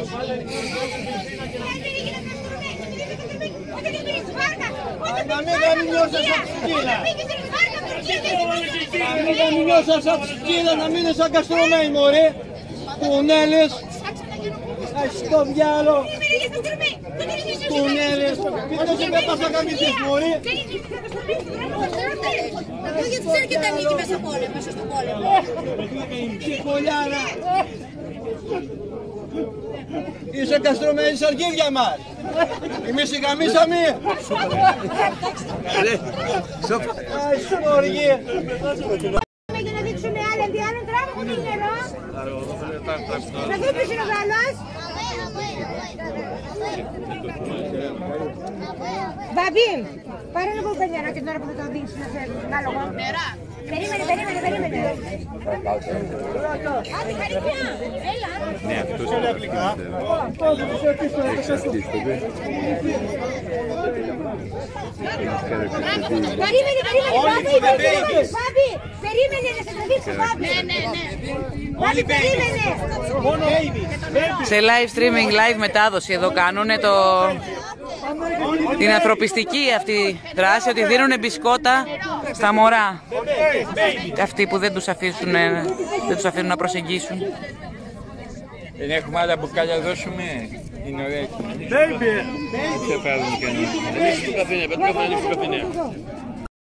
Να μην είναι σαν καστρωμένοι, μωρέ. Τουνέλες. Στο διάλο. Τουνέλες. Ποιος είπε πας να καμηθείς, μωρέ. Γιατί τους έρχεται ανήκει μέσα στο πόλεμο. Ψυχολιάνα. Είσαι καστρωμένη στις αρχίδια μας. Εμείς οι γαμίσαμε. Σοργή. Για να δείξουμε άλλα διάλογο, τράβω το νερό. Θα δούμε ποιος είναι ο Γάλλος. Μπαμπή, πάρε λίγο πενιέρα και την ώρα που θα το δείξεις να φέρνεις τον άλογο. Περίμενε. Άντε, χαρικιά, έλα. Ναι, αυτός είναι αγγλικά. Έχεις αρχίστοβε. Περίμενε, Μπάμπη, περίμενε να σε τραβήξω, Μπάμπη. Ναι. Μπάμπη, περίμενε. Σε live streaming, live μετάδοση εδώ κάνουν την ανθρωπιστική αυτή δράση, ότι δίνουν μπισκότα στα μωρά. Αυτοί που δεν τους αφήνουν να προσεγγίσουν. Δεν έχουμε άλλα μπουκάλια να δώσουμε. Είναι ωραία. Δεν πάρουν κανένα. Δεν έχει το καφέ, πέτω καφέ, δεν έχει το καφέ.